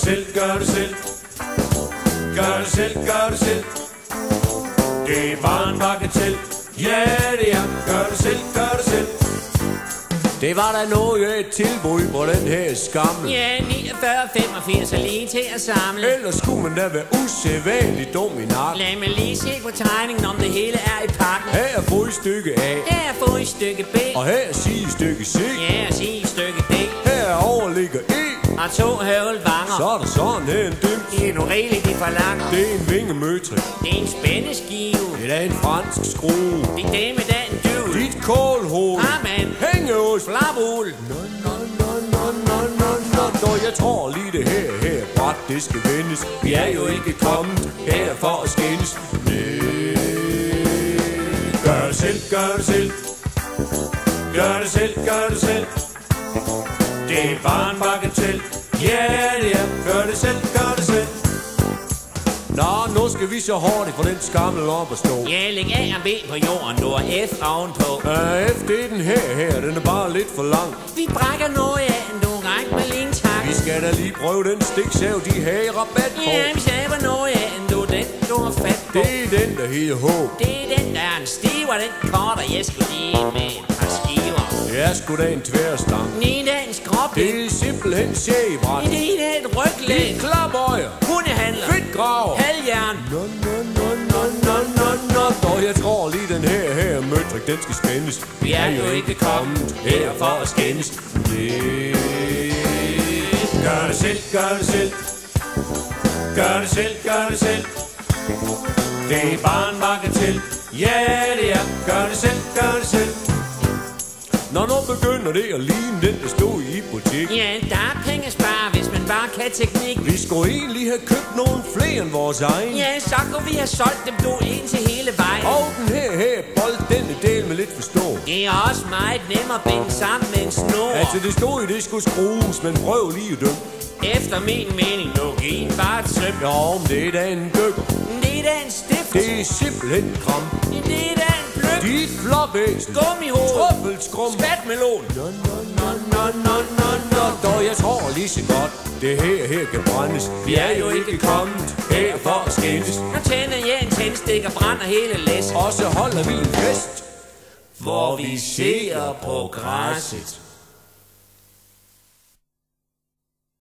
selv, gør det selv. Gør det selv, gør det selv. Det er bare en bagatel. Ja, det er. Gør det selv, gør det selv. Det var da noget et tilbud på den her skammel. Ja, 49,85 er lige til at samle. Ellers skulle man da være usædvanligt dum i nakken. Lad mig lige se på tegningen, om det hele er i pakken. Her er fodstykke A. Her er fodstykke B. Og her er sidestykke C. Ja, og sidestykke D. Her overligger E. Og 2 høvelvanger. Så er der sådan her en dims. Det er nu rigeligt, de forlanger. Det er en vingemøtrik. Det er en spændeskive. Det er en fransk skrue. Det er det med den dyvel. Dit kålhoved. Amen. Hængeås. Flabul. Nå, jeg tror lige det her bræt, det skal vendes. Vi er jo ikke kommet her for at skændes. Gør det selv, gør det selv. Gør det selv, gør det selv. Det er bare en bagatel. Ja, det er. Gør det selv, gør det selv. Nå, nu skal vi så hurtigt få den skammel op at stå. Ja, læg A og B på jorden, du har F ovenpå. F, det er den her, den er bare lidt for lang. Vi brækker noget af, du ræk med lin, tak. Vi skal da lige prøve den stiksav, de har i rabat på. Ja, vi saver noget af, den du har fat på. Det er den, der hedder H. Det er den, der er en stiv, og den korter, jeg skulle lige med et par skiver. Det er sgu da en tværstang. Det er en skråblik. Det er simpelthen sægebræt. Det er et ryglæg. Det er klapøjer. Hundehandler. Fedtgraver. Halvjern. Og jeg tror lige den her møtrik, den skal spændes. Vi er jo ikke kommet her for at skændes. Gør det selv, gør det selv. Gør det selv, gør det selv. Det er bare en bagatel. Ja, det er. Gør det selv, gør det selv. Når nu begynder det at ligne den, der stod i butikken. Ja, der er penge at spare, hvis man bare kan teknik. Vi skulle egentlig have købt nogle flere end vores egen. Ja, så kunne vi have solgt dem du ind til hele vejen. Og den her bold, den er del med lidt forstå. Det er også meget nemmere at binde sammen med en snor. Altså det stod i, det skulle skrues, men prøv lige at dømme. Efter min mening, nu giv bare et søm. Jo, men det er da en dykker. Det er da en stift. Det er simpelthen kram. Det er da en pløk. Dit flopæsen. Gummihoved. Trøffelsskrum. Spatmelon. Nå, jeg tror lige så godt, det her kan brændes. Vi er jo ikke kommet her for at skændes. Nu tænder jeg en tændstik og brænder hele læs. Og så holder vi en fest, hvor vi ser på græsset.